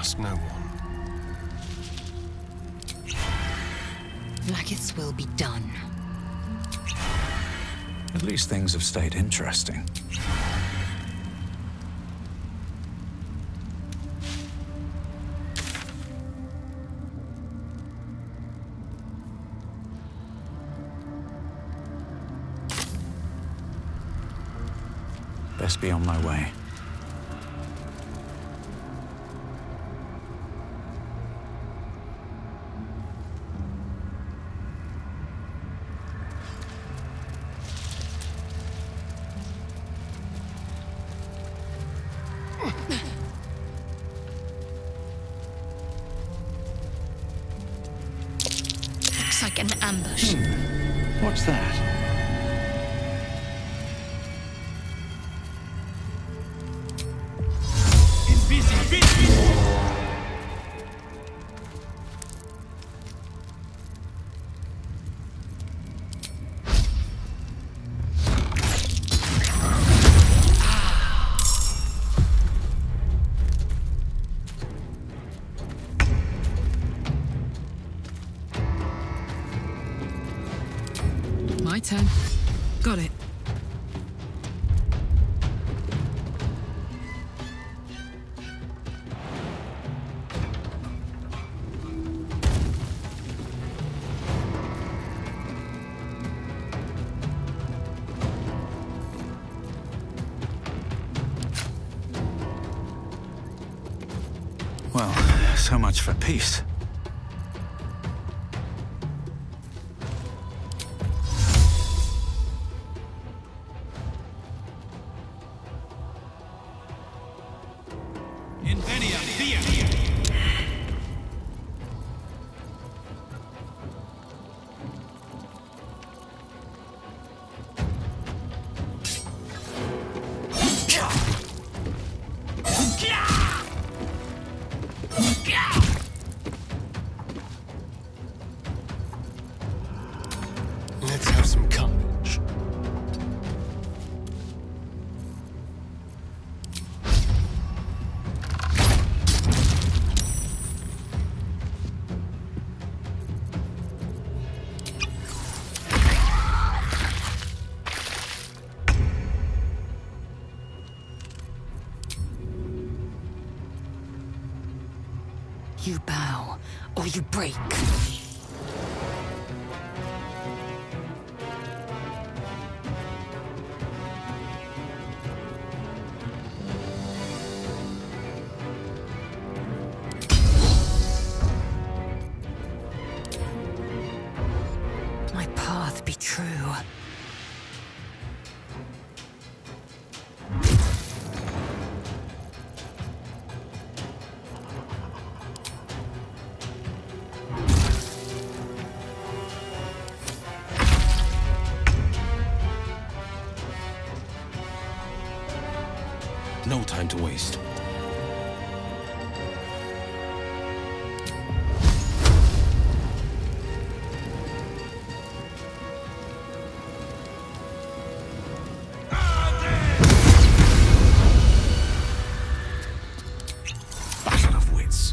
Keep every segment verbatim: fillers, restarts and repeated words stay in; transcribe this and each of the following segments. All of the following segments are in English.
trust no one. Vlaakith's will be done. At least things have stayed interesting. Best be on my way. Looks like an ambush. Hmm. What's that? My turn. Got it. Well, so much for peace. Let's have some courage. You bow, or you break. My path be true. No time to waste. Battle of wits.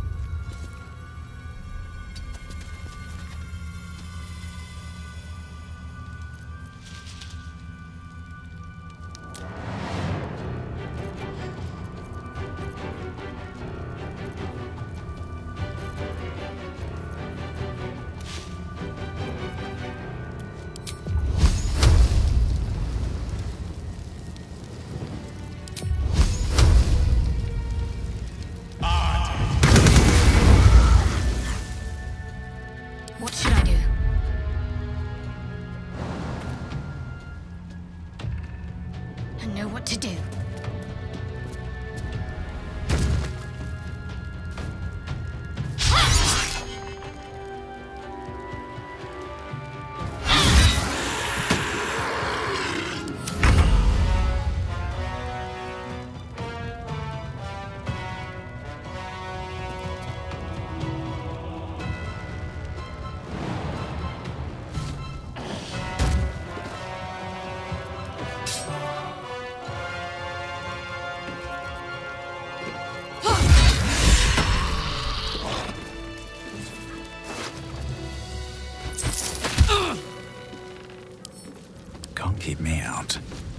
What should I do? I know what to do. keep me out.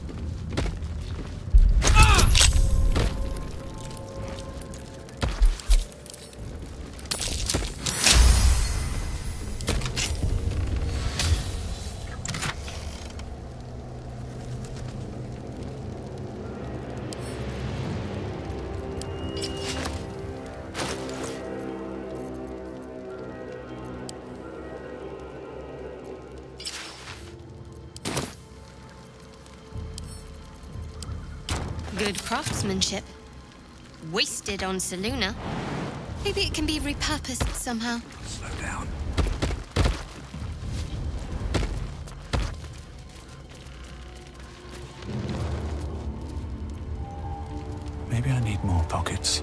Good craftsmanship. Wasted on Seluna. Maybe it can be repurposed somehow. Slow down. Maybe I need more pockets.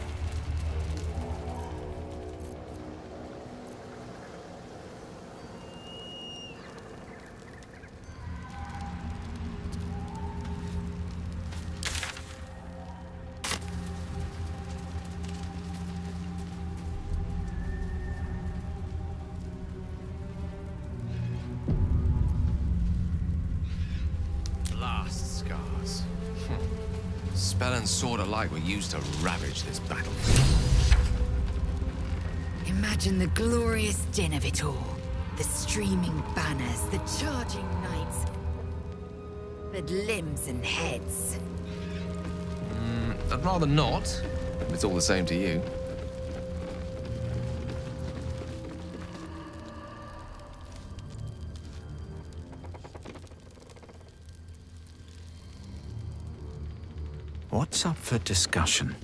Blast scars. Spell and sword alike were used to ravage this battle. Imagine the glorious din of it all. The streaming banners, the charging knights. But limbs and heads. Mm, I'd rather not, if it's all the same to you. What's up for discussion?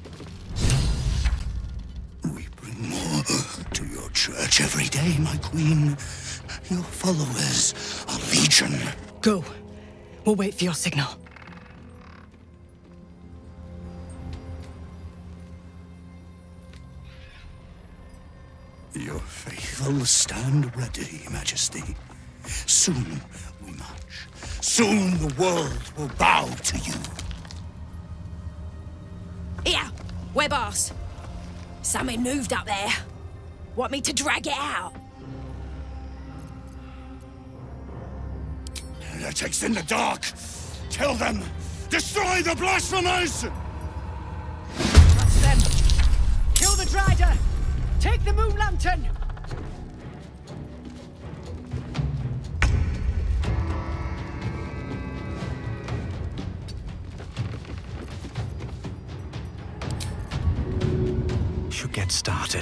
We bring more to your church every day, my queen. Your followers are legion. Go. We'll wait for your signal. Your faithful stand ready, Majesty. Soon we march. Soon the world will bow to you. Here, we're boss. Something moved up there. Want me to drag it out? Heretics in the dark! Kill them! Destroy the blasphemers! That's them! Kill the Drider! Take the moon lantern! Should get started.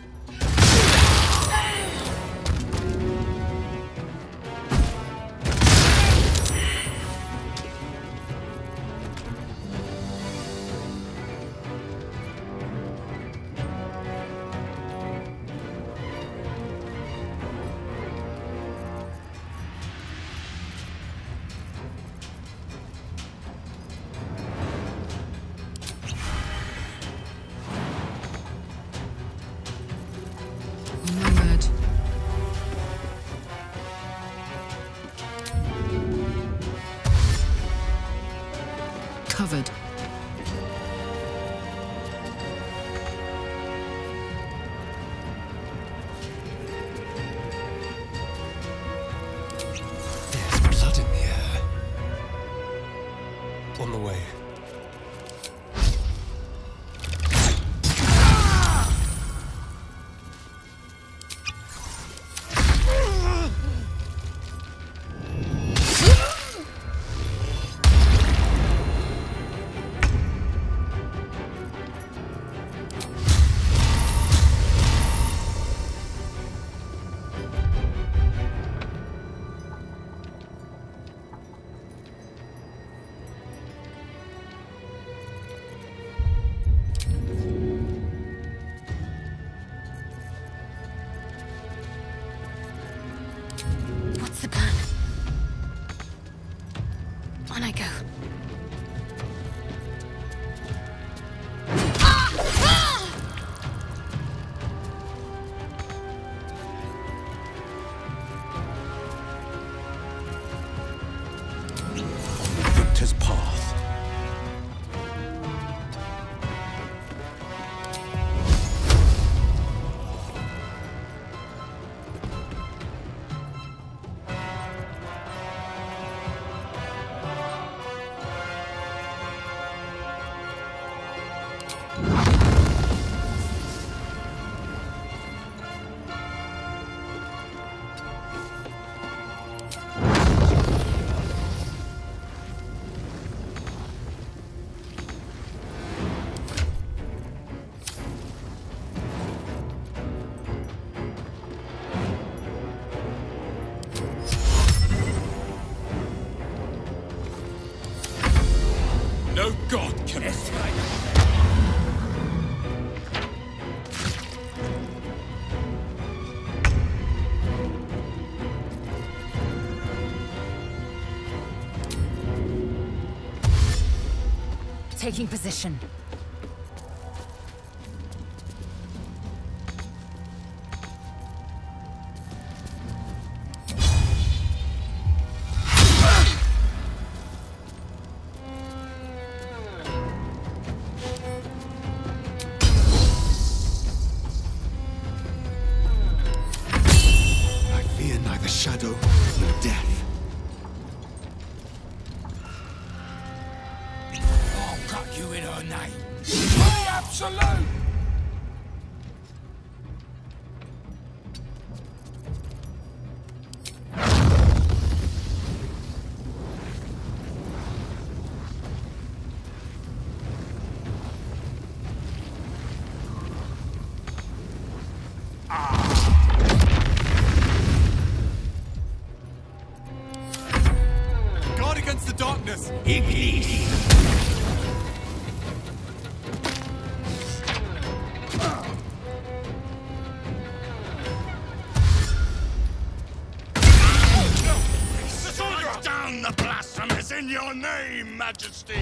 Covered. There's blood in the air. On the way. No god can Taking position. I fear neither shadow nor death. You in her name. Be absolute! Guard against the darkness! Ignis! Down the blasphemous in your name, Majesty!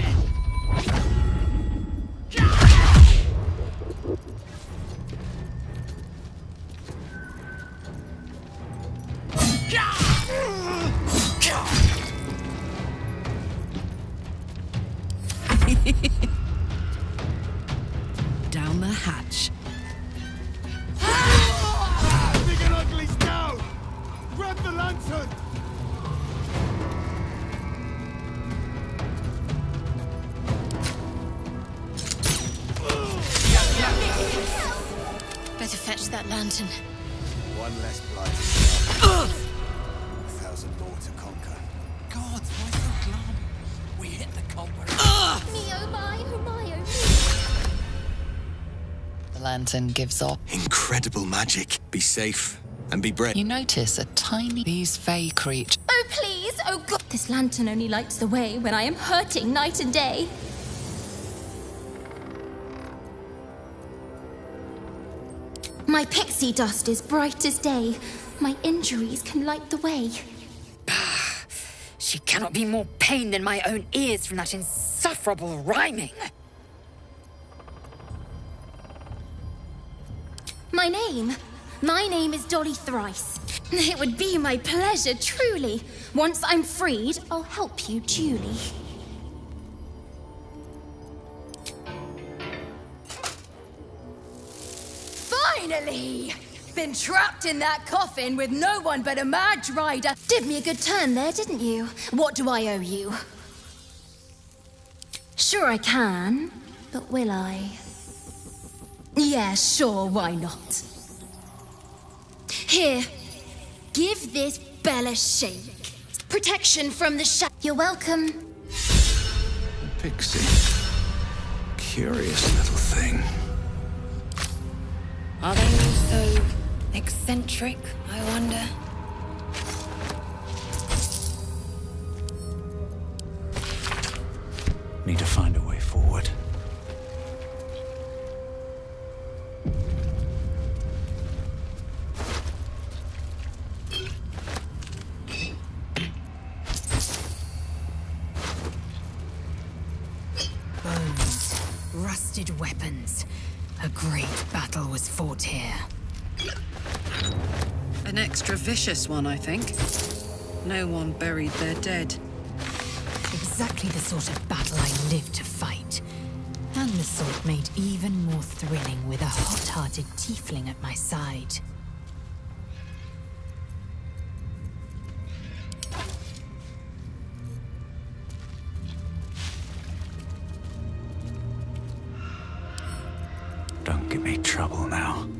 Down the hatch. Big and ugly's down! Grab the lantern! Better fetch that lantern. One less blight. A thousand more to conquer. God, why so glum? We hit the culprit. Me oh my, oh my, oh me. The lantern gives off. Incredible magic. Be safe and be brave. You notice a tiny... These fey creatures. Oh please, oh god. This lantern only lights the way when I am hurting night and day. My pixie dust is bright as day. My injuries can light the way. She cannot be more pain than my own ears from that insufferable rhyming. My name? My name is Dolly Thrice. It would be my pleasure, truly. Once I'm freed, I'll help you duly. Finally! Been trapped in that coffin with no one but a mad rider. Did me a good turn there, didn't you? What do I owe you? Sure I can, but will I? Yeah, sure, why not? Here, give this bell a shake. Protection from the sha- You're welcome. Pixie. Curious little thing. Are they all so eccentric, I wonder? Need to find a way forward. Bones, rusted weapons. A great battle was fought here. An extra vicious one, I think. No one buried their dead. Exactly the sort of battle I lived to fight. And the sort made even more thrilling with a hot-hearted tiefling at my side. Don't give me trouble now.